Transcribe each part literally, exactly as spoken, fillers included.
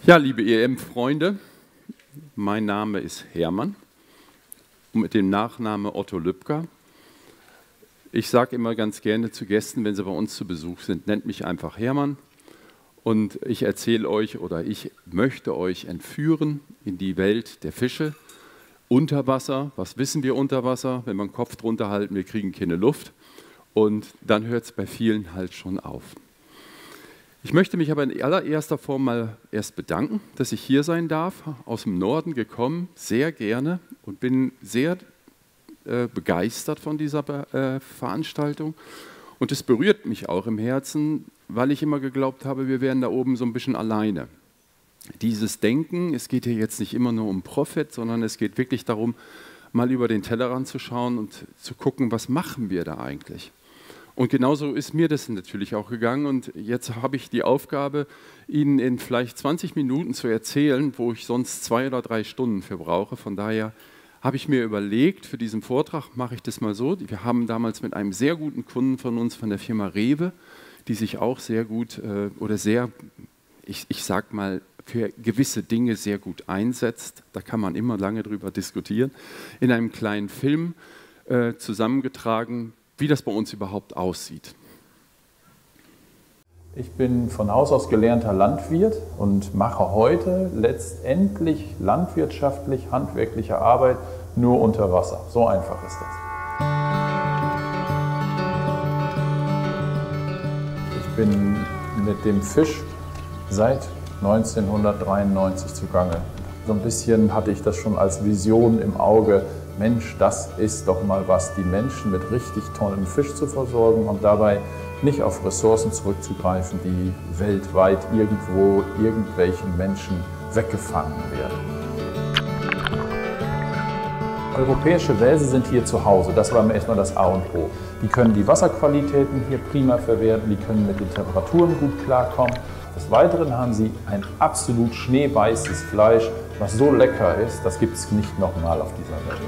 Ja, liebe E M-Freunde, mein Name ist Hermann mit dem Nachname Otto Lübcker. Ich sage immer ganz gerne zu Gästen, wenn sie bei uns zu Besuch sind, nennt mich einfach Hermann und ich erzähle euch oder ich möchte euch entführen in die Welt der Fische unter Wasser. Was wissen wir unter Wasser? Wenn wir den Kopf drunter halten, wir kriegen keine Luft und dann hört es bei vielen halt schon auf. Ich möchte mich aber in allererster Form mal erst bedanken, dass ich hier sein darf, aus dem Norden gekommen, sehr gerne und bin sehr äh, begeistert von dieser äh, Veranstaltung. Und es berührt mich auch im Herzen, weil ich immer geglaubt habe, wir wären da oben so ein bisschen alleine. Dieses Denken, es geht hier jetzt nicht immer nur um Profit, sondern es geht wirklich darum, mal über den Tellerrand zu schauen und zu gucken, was machen wir da eigentlich. Und genauso ist mir das natürlich auch gegangen und jetzt habe ich die Aufgabe, Ihnen in vielleicht zwanzig Minuten zu erzählen, wo ich sonst zwei oder drei Stunden für brauche. Von daher habe ich mir überlegt, für diesen Vortrag mache ich das mal so. Wir haben damals mit einem sehr guten Kunden von uns, von der Firma Rewe, die sich auch sehr gut äh, oder sehr, ich, ich sag mal, für gewisse Dinge sehr gut einsetzt. Da kann man immer lange drüber diskutieren. In einem kleinen Film äh, zusammengetragen, wie das bei uns überhaupt aussieht. Ich bin von Haus aus gelernter Landwirt und mache heute letztendlich landwirtschaftlich, handwerkliche Arbeit nur unter Wasser. So einfach ist das. Ich bin mit dem Fisch seit neunzehnhundertdreiundneunzig zugange. So ein bisschen hatte ich das schon als Vision im Auge. Mensch, das ist doch mal was, die Menschen mit richtig tollem Fisch zu versorgen und dabei nicht auf Ressourcen zurückzugreifen, die weltweit irgendwo irgendwelchen Menschen weggefangen werden. Europäische Welse sind hier zu Hause, das war erstmal das A und O. Die können die Wasserqualitäten hier prima verwerten, die können mit den Temperaturen gut klarkommen. Des Weiteren haben sie ein absolut schneeweißes Fleisch, was so lecker ist, das gibt es nicht nochmal auf dieser Welt.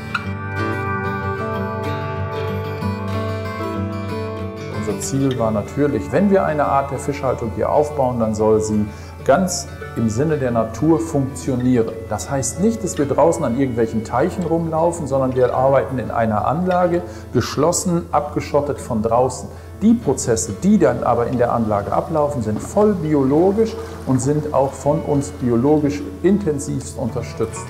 Unser Ziel war natürlich, wenn wir eine Art der Fischhaltung hier aufbauen, dann soll sie ganz im Sinne der Natur funktionieren. Das heißt nicht, dass wir draußen an irgendwelchen Teichen rumlaufen, sondern wir arbeiten in einer Anlage, geschlossen, abgeschottet von draußen. Die Prozesse, die dann aber in der Anlage ablaufen, sind voll biologisch und sind auch von uns biologisch intensivst unterstützt.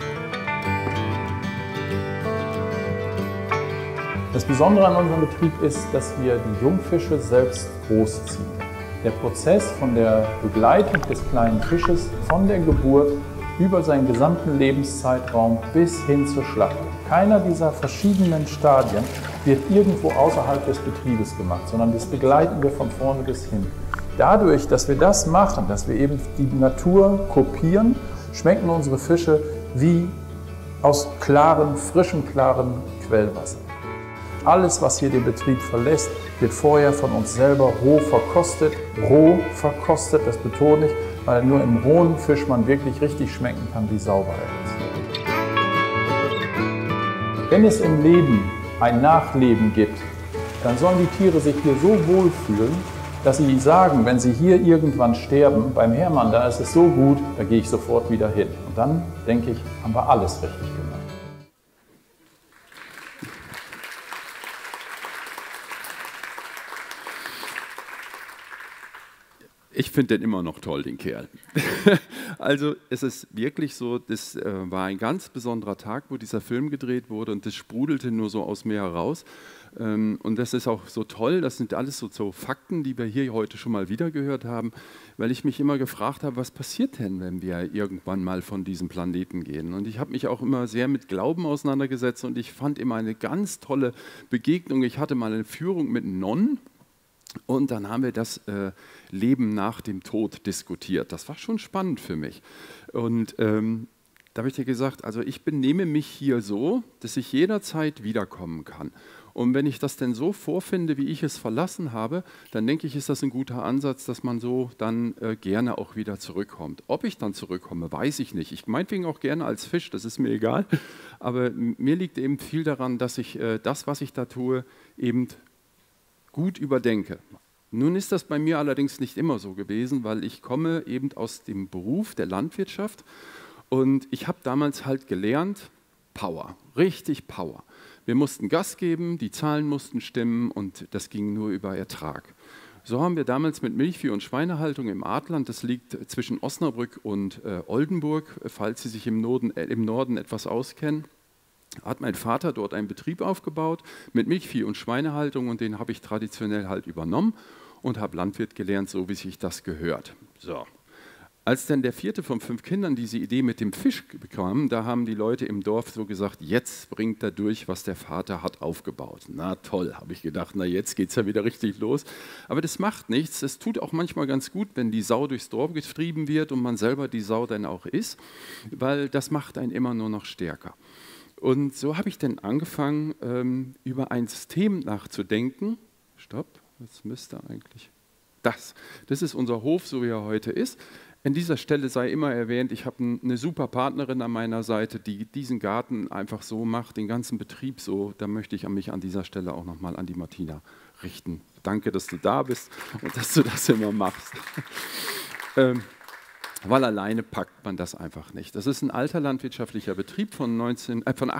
Das Besondere an unserem Betrieb ist, dass wir die Jungfische selbst großziehen. Der Prozess von der Begleitung des kleinen Fisches von der Geburt über seinen gesamten Lebenszeitraum bis hin zur Schlachtung. Keiner dieser verschiedenen Stadien wird irgendwo außerhalb des Betriebes gemacht, sondern das begleiten wir von vorne bis hin. Dadurch, dass wir das machen, dass wir eben die Natur kopieren, schmecken unsere Fische wie aus klarem, frischem, klarem Quellwasser. Alles, was hier den Betrieb verlässt, wird vorher von uns selber roh verkostet. Roh verkostet, das betone ich, weil nur im rohen Fisch man wirklich richtig schmecken kann, wie sauber er ist. Wenn es im Leben ein Nachleben gibt, dann sollen die Tiere sich hier so wohlfühlen, dass sie sagen, wenn sie hier irgendwann sterben, beim Hermann, da ist es so gut, da gehe ich sofort wieder hin. Und dann, denke ich, haben wir alles richtig gemacht. Ich finde den immer noch toll, den Kerl. Also es ist wirklich so, das äh, war ein ganz besonderer Tag, wo dieser Film gedreht wurde und das sprudelte nur so aus mir heraus. Ähm, und das ist auch so toll, das sind alles so, so Fakten, die wir hier heute schon mal wieder gehört haben, weil ich mich immer gefragt habe, was passiert denn, wenn wir irgendwann mal von diesem Planeten gehen? Und ich habe mich auch immer sehr mit Glauben auseinandergesetzt und ich fand immer eine ganz tolle Begegnung. Ich hatte mal eine Führung mit Nonnen. Und dann haben wir das äh, Leben nach dem Tod diskutiert. Das war schon spannend für mich. Und ähm, da habe ich dir gesagt, also ich benehme mich hier so, dass ich jederzeit wiederkommen kann. Und wenn ich das denn so vorfinde, wie ich es verlassen habe, dann denke ich, ist das ein guter Ansatz, dass man so dann äh, gerne auch wieder zurückkommt. Ob ich dann zurückkomme, weiß ich nicht. Ich meinetwegen auch gerne als Fisch, das ist mir egal. Aber mir liegt eben viel daran, dass ich äh, das, was ich da tue, eben gut überdenke. Nun ist das bei mir allerdings nicht immer so gewesen, weil ich komme eben aus dem Beruf der Landwirtschaft und ich habe damals halt gelernt, Power, richtig Power. Wir mussten Gas geben, die Zahlen mussten stimmen und das ging nur über Ertrag. So haben wir damals mit Milchvieh- und Schweinehaltung im Artland, das liegt zwischen Osnabrück und äh, Oldenburg, falls Sie sich im Norden, äh, im Norden etwas auskennen, hat mein Vater dort einen Betrieb aufgebaut mit Milchvieh- und Schweinehaltung und den habe ich traditionell halt übernommen und habe Landwirt gelernt, so wie sich das gehört. So. Als dann der vierte von fünf Kindern diese Idee mit dem Fisch bekam, da haben die Leute im Dorf so gesagt, jetzt bringt er durch, was der Vater hat aufgebaut. Na toll, habe ich gedacht, na jetzt geht es ja wieder richtig los. Aber das macht nichts, es tut auch manchmal ganz gut, wenn die Sau durchs Dorf getrieben wird und man selber die Sau dann auch ist, weil das macht einen immer nur noch stärker. Und so habe ich dann angefangen, ähm, über ein System nachzudenken. Stopp, das müsste eigentlich... Das, das ist unser Hof, so wie er heute ist. An dieser Stelle sei immer erwähnt, ich habe eine super Partnerin an meiner Seite, die diesen Garten einfach so macht, den ganzen Betrieb so. Da möchte ich mich an dieser Stelle auch nochmal an die Martina richten. Danke, dass du da bist und dass du das immer machst. ähm, weil alleine packt man das einfach nicht. Das ist ein alter landwirtschaftlicher Betrieb von, neunzehn, äh, von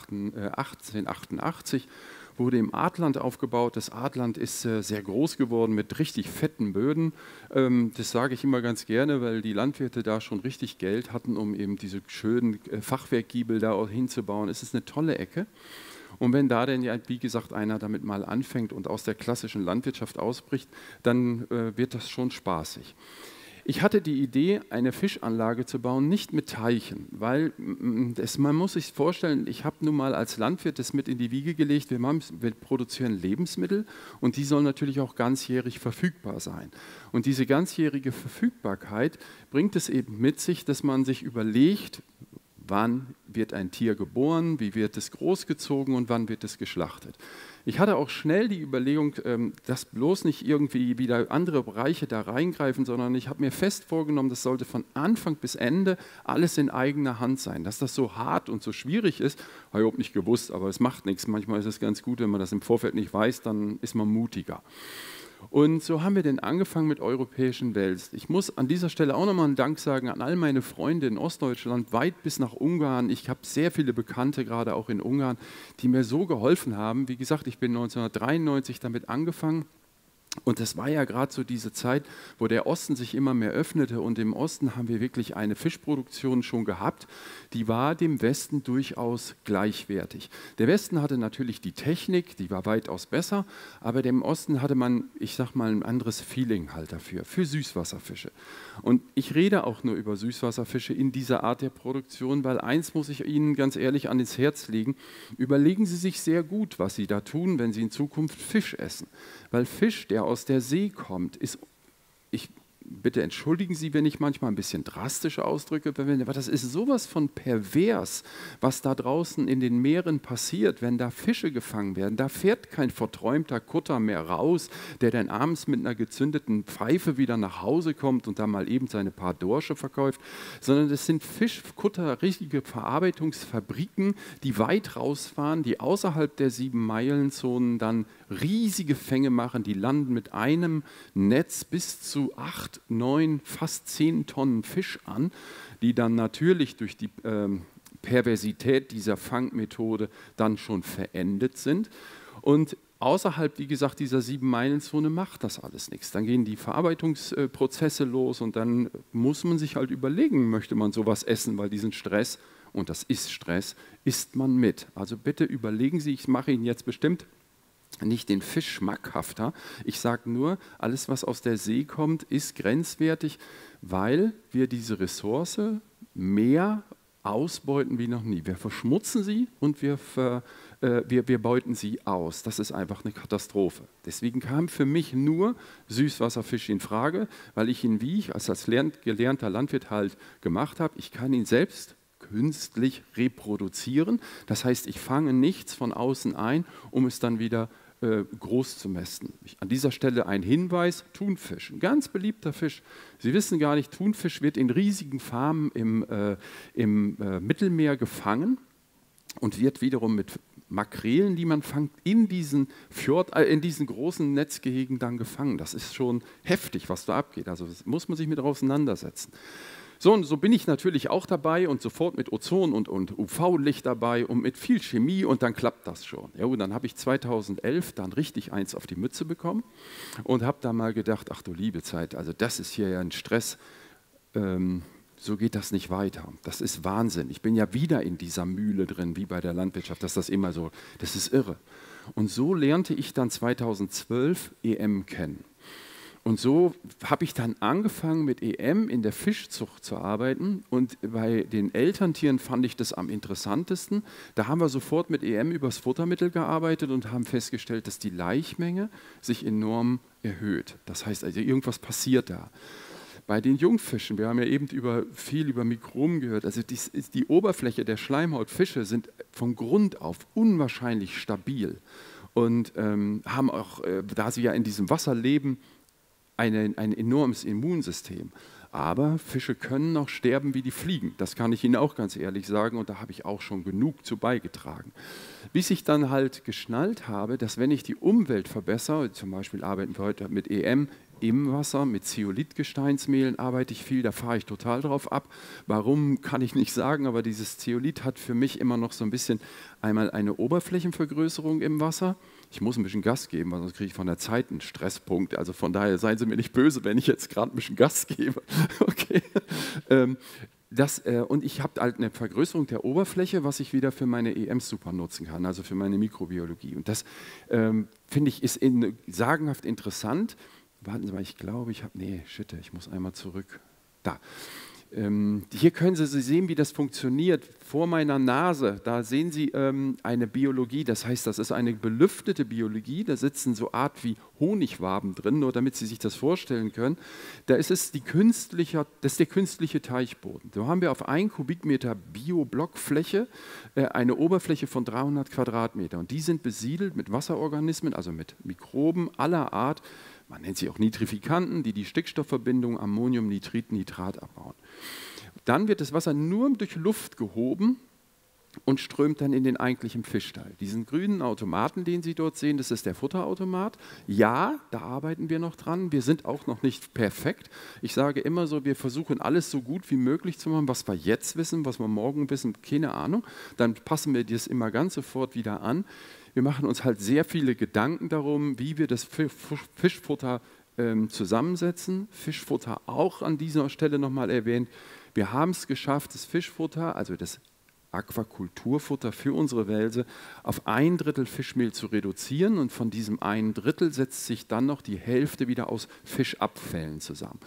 achtzehnhundertachtundachtzig. Wurde im Artland aufgebaut. Das Artland ist äh, sehr groß geworden mit richtig fetten Böden. Ähm, das sage ich immer ganz gerne, weil die Landwirte da schon richtig Geld hatten, um eben diese schönen äh, Fachwerkgiebel da hinzubauen. Es ist eine tolle Ecke. Und wenn da denn ja, wie gesagt, einer damit mal anfängt und aus der klassischen Landwirtschaft ausbricht, dann äh, wird das schon spaßig. Ich hatte die Idee, eine Fischanlage zu bauen, nicht mit Teichen, weil das, man muss sich vorstellen, ich habe nun mal als Landwirt das mit in die Wiege gelegt, wir, machen, wir produzieren Lebensmittel und die sollen natürlich auch ganzjährig verfügbar sein. Und diese ganzjährige Verfügbarkeit bringt es eben mit sich, dass man sich überlegt, wann wird ein Tier geboren, wie wird es großgezogen und wann wird es geschlachtet. Ich hatte auch schnell die Überlegung, dass bloß nicht irgendwie wieder andere Bereiche da reingreifen, sondern ich habe mir fest vorgenommen, das sollte von Anfang bis Ende alles in eigener Hand sein. Dass das so hart und so schwierig ist, habe ich überhaupt nicht gewusst, aber es macht nichts. Manchmal ist es ganz gut, wenn man das im Vorfeld nicht weiß, dann ist man mutiger. Und so haben wir dann angefangen mit europäischen Wels. Ich muss an dieser Stelle auch nochmal einen Dank sagen an all meine Freunde in Ostdeutschland, weit bis nach Ungarn. Ich habe sehr viele Bekannte, gerade auch in Ungarn, die mir so geholfen haben. Wie gesagt, ich bin neunzehnhundertdreiundneunzig damit angefangen. Und das war ja gerade so diese Zeit, wo der Osten sich immer mehr öffnete und im Osten haben wir wirklich eine Fischproduktion schon gehabt, die war dem Westen durchaus gleichwertig. Der Westen hatte natürlich die Technik, die war weitaus besser, aber dem Osten hatte man, ich sag mal, ein anderes Feeling halt dafür, für Süßwasserfische. Und ich rede auch nur über Süßwasserfische in dieser Art der Produktion, weil eins muss ich Ihnen ganz ehrlich an ins Herz legen, überlegen Sie sich sehr gut, was Sie da tun, wenn Sie in Zukunft Fisch essen. Weil Fisch, der aus der See kommt, ist, ich bitte entschuldigen Sie, wenn ich manchmal ein bisschen drastisch ausdrücke, aber das ist sowas von pervers, was da draußen in den Meeren passiert, wenn da Fische gefangen werden. Da fährt kein verträumter Kutter mehr raus, der dann abends mit einer gezündeten Pfeife wieder nach Hause kommt und da mal eben seine paar Dorsche verkauft, sondern das sind Fischkutter, richtige Verarbeitungsfabriken, die weit rausfahren, die außerhalb der sieben-Meilen-Zonen dann riesige Fänge machen, die landen mit einem Netz bis zu acht, neun, fast zehn Tonnen Fisch an, die dann natürlich durch die ähm, Perversität dieser Fangmethode dann schon verendet sind. Und außerhalb, wie gesagt, dieser sieben-Meilen-Zone macht das alles nichts. Dann gehen die Verarbeitungsprozesse los und dann muss man sich halt überlegen, möchte man sowas essen, weil diesen Stress, und das ist Stress, isst man mit. Also bitte überlegen Sie, ich mache Ihnen jetzt bestimmt nicht den Fisch schmackhafter. Ich sage nur, alles, was aus der See kommt, ist grenzwertig, weil wir diese Ressource mehr ausbeuten wie noch nie. Wir verschmutzen sie und wir, ver, äh, wir, wir beuten sie aus. Das ist einfach eine Katastrophe. Deswegen kam für mich nur Süßwasserfisch in Frage, weil ich ihn, wie ich als, als gelernter Landwirt halt gemacht habe, ich kann ihn selbst künstlich reproduzieren. Das heißt, ich fange nichts von außen ein, um es dann wieder äh, groß zu mästen. Ich, an dieser Stelle ein Hinweis, Thunfisch, ein ganz beliebter Fisch. Sie wissen gar nicht, Thunfisch wird in riesigen Farmen im, äh, im äh, Mittelmeer gefangen und wird wiederum mit Makrelen, die man fängt, in diesen Fjord, äh, in diesen großen Netzgehegen dann gefangen. Das ist schon heftig, was da abgeht. Also das muss man sich mit auseinandersetzen. So, und so bin ich natürlich auch dabei und sofort mit Ozon und, und U V-Licht dabei und mit viel Chemie und dann klappt das schon. Ja, und dann habe ich zweitausendelf dann richtig eins auf die Mütze bekommen und habe da mal gedacht, ach du liebe Zeit, also das ist hier ja ein Stress, ähm, so geht das nicht weiter. Das ist Wahnsinn. Ich bin ja wieder in dieser Mühle drin, wie bei der Landwirtschaft, dass das immer so, das ist irre. Und so lernte ich dann zweitausendzwölf E M kennen. Und so habe ich dann angefangen mit E M in der Fischzucht zu arbeiten und bei den Elterntieren fand ich das am interessantesten. Da haben wir sofort mit E M übers Futtermittel gearbeitet und haben festgestellt, dass die Laichmenge sich enorm erhöht. Das heißt also, irgendwas passiert da. Bei den Jungfischen, wir haben ja eben über, viel über Mikroben gehört, also die, die Oberfläche der Schleimhautfische sind von Grund auf unwahrscheinlich stabil und ähm, haben auch, äh, da sie ja in diesem Wasser leben, Eine, ein enormes Immunsystem. Aber Fische können auch sterben wie die Fliegen. Das kann ich Ihnen auch ganz ehrlich sagen und da habe ich auch schon genug zu beigetragen. Bis ich dann halt geschnallt habe, dass wenn ich die Umwelt verbessere, zum Beispiel arbeiten wir heute mit E M im Wasser, mit Zeolithgesteinsmehlen arbeite ich viel, da fahre ich total drauf ab. Warum, kann ich nicht sagen, aber dieses Zeolit hat für mich immer noch so ein bisschen einmal eine Oberflächenvergrößerung im Wasser. Ich muss ein bisschen Gas geben, weil sonst kriege ich von der Zeit einen Stresspunkt. Also von daher seien Sie mir nicht böse, wenn ich jetzt gerade ein bisschen Gas gebe. Okay. Ähm, das, äh, und ich habe halt eine Vergrößerung der Oberfläche, was ich wieder für meine E Ms super nutzen kann, also für meine Mikrobiologie. Und das, ähm, finde ich, ist in, sagenhaft interessant. Warten Sie mal, ich glaube, ich habe, nee, shit, ich muss einmal zurück. Da. Ähm, hier können Sie sehen, wie das funktioniert. Vor meiner Nase, da sehen Sie ähm, eine Biologie, das heißt, das ist eine belüftete Biologie, da sitzen so Art wie Honigwaben drin, nur damit Sie sich das vorstellen können. Da ist es die künstliche, das ist der künstliche Teichboden. So haben wir auf einen Kubikmeter Bioblockfläche äh, eine Oberfläche von dreihundert Quadratmeter und die sind besiedelt mit Wasserorganismen, also mit Mikroben aller Art. Man nennt sie auch Nitrifikanten, die die Stickstoffverbindung Ammoniumnitrit, Nitrat abbauen. Dann wird das Wasser nur durch Luft gehoben und strömt dann in den eigentlichen Fischstall. Diesen grünen Automaten, den Sie dort sehen, das ist der Futterautomat. Ja, da arbeiten wir noch dran. Wir sind auch noch nicht perfekt. Ich sage immer so, wir versuchen alles so gut wie möglich zu machen, was wir jetzt wissen, was wir morgen wissen, keine Ahnung. Dann passen wir das immer ganz sofort wieder an. Wir machen uns halt sehr viele Gedanken darum, wie wir das Fischfutter ähm, zusammensetzen. Fischfutter auch an dieser Stelle nochmal erwähnt. Wir haben es geschafft, das Fischfutter, also das Aquakulturfutter für unsere Welse, auf ein Drittel Fischmehl zu reduzieren und von diesem ein Drittel setzt sich dann noch die Hälfte wieder aus Fischabfällen zusammen.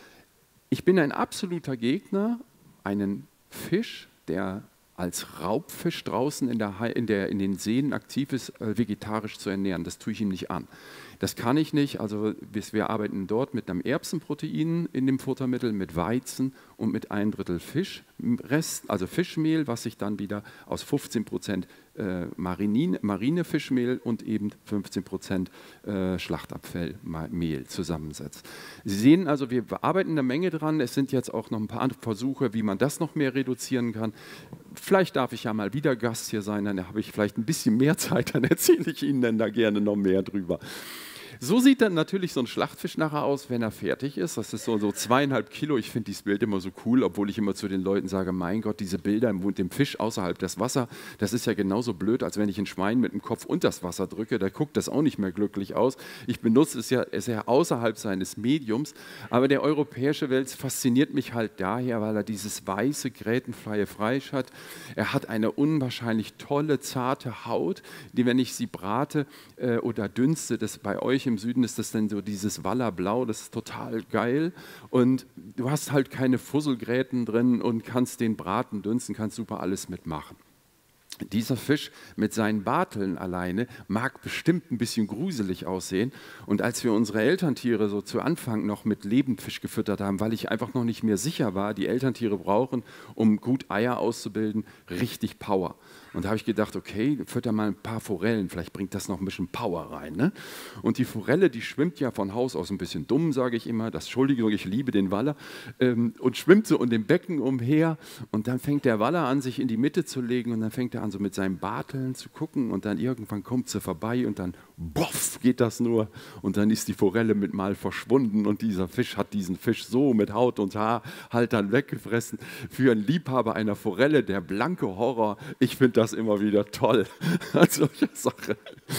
Ich bin ein absoluter Gegner, einen Fisch, der als Raubfisch draußen in, der, in, der, in den Seen aktiv ist, äh, vegetarisch zu ernähren. Das tue ich ihm nicht an. Das kann ich nicht. Also wir arbeiten dort mit einem Erbsenprotein in dem Futtermittel, mit Weizen und mit ein Drittel Fischrest, also Fischmehl, was sich dann wieder aus fünfzehn Prozent äh, Marinefischmehl und eben fünfzehn Prozent äh, Schlachtabfallmehl zusammensetzt. Sie sehen also, wir arbeiten eine Menge dran. Es sind jetzt auch noch ein paar andere Versuche, wie man das noch mehr reduzieren kann. Vielleicht darf ich ja mal wieder Gast hier sein, dann habe ich vielleicht ein bisschen mehr Zeit, dann erzähle ich Ihnen dann da gerne noch mehr drüber. So sieht dann natürlich so ein Schlachtfisch nachher aus, wenn er fertig ist. Das ist so, so zweieinhalb Kilo. Ich finde dieses Bild immer so cool, obwohl ich immer zu den Leuten sage, mein Gott, diese Bilder mit dem Fisch außerhalb des Wassers, das ist ja genauso blöd, als wenn ich ein Schwein mit dem Kopf unter das Wasser drücke. Da guckt das auch nicht mehr glücklich aus. Ich benutze es ja, es ja außerhalb seines Mediums. Aber der europäische Wels fasziniert mich halt daher, weil er dieses weiße, grätenfreie Fleisch hat. Er hat eine unwahrscheinlich tolle, zarte Haut, die, wenn ich sie brate äh, oder dünste, das bei euch im Süden ist das dann so dieses Wallerblau, das ist total geil und du hast halt keine Fusselgräten drin und kannst den Braten dünsten, kannst super alles mitmachen. Dieser Fisch mit seinen Barteln alleine mag bestimmt ein bisschen gruselig aussehen und als wir unsere Elterntiere so zu Anfang noch mit Lebendfisch gefüttert haben, weil ich einfach noch nicht mehr sicher war, die Elterntiere brauchen, um gut Eier auszubilden, richtig Power. Und da habe ich gedacht, okay, fütter mal ein paar Forellen, vielleicht bringt das noch ein bisschen Power rein. Ne? Und die Forelle, die schwimmt ja von Haus aus ein bisschen dumm, sage ich immer, das, Entschuldigung, ich liebe den Waller, ähm, und schwimmt so um den Becken umher. Und dann fängt der Waller an, sich in die Mitte zu legen und dann fängt er an, so mit seinen Barteln zu gucken und dann irgendwann kommt sie vorbei und dann, boff, geht das nur. Und dann ist die Forelle mit mal verschwunden und dieser Fisch hat diesen Fisch so mit Haut und Haar halt dann weggefressen. Für einen Liebhaber einer Forelle, der blanke Horror, ich finde das immer wieder toll an solcher Sache.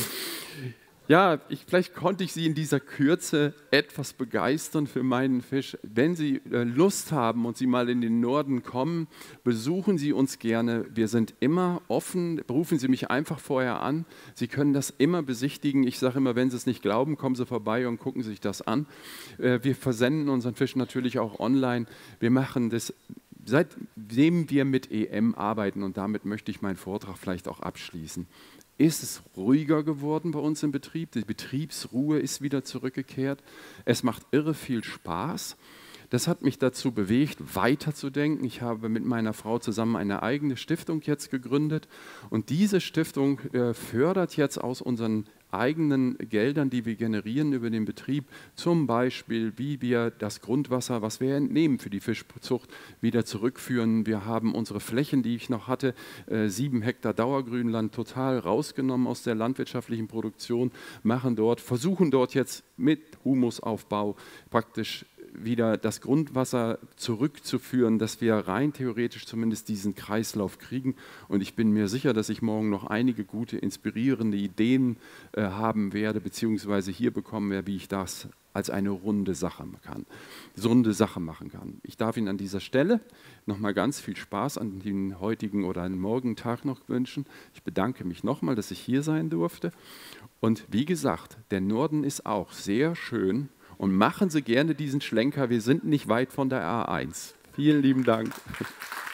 Ja, ich, vielleicht konnte ich Sie in dieser Kürze etwas begeistern für meinen Fisch. Wenn Sie äh, Lust haben und Sie mal in den Norden kommen, besuchen Sie uns gerne. Wir sind immer offen. Rufen Sie mich einfach vorher an. Sie können das immer besichtigen. Ich sage immer, wenn Sie es nicht glauben, kommen Sie vorbei und gucken sich das an. Äh, wir versenden unseren Fisch natürlich auch online. Wir machen das, seitdem wir mit E M arbeiten, und damit möchte ich meinen Vortrag vielleicht auch abschließen, ist es ruhiger geworden bei uns im Betrieb. Die Betriebsruhe ist wieder zurückgekehrt. Es macht irre viel Spaß. Das hat mich dazu bewegt, weiterzudenken. Ich habe mit meiner Frau zusammen eine eigene Stiftung jetzt gegründet. Und diese Stiftung äh, fördert jetzt aus unseren eigenen Geldern, die wir generieren über den Betrieb, zum Beispiel, wie wir das Grundwasser, was wir entnehmen für die Fischzucht, wieder zurückführen. Wir haben unsere Flächen, die ich noch hatte, äh, sieben Hektar Dauergrünland, total rausgenommen aus der landwirtschaftlichen Produktion, machen dort, versuchen dort jetzt mit Humusaufbau praktisch wieder das Grundwasser zurückzuführen, dass wir rein theoretisch zumindest diesen Kreislauf kriegen. Und ich bin mir sicher, dass ich morgen noch einige gute, inspirierende Ideen äh, haben werde, beziehungsweise hier bekommen werde, wie ich das als eine runde Sache kann, runde Sache machen kann. Ich darf Ihnen an dieser Stelle nochmal ganz viel Spaß an den heutigen oder an den morgigen Tag noch wünschen. Ich bedanke mich nochmal, dass ich hier sein durfte. Und wie gesagt, der Norden ist auch sehr schön. Und machen Sie gerne diesen Schlenker, wir sind nicht weit von der A eins. Vielen lieben Dank.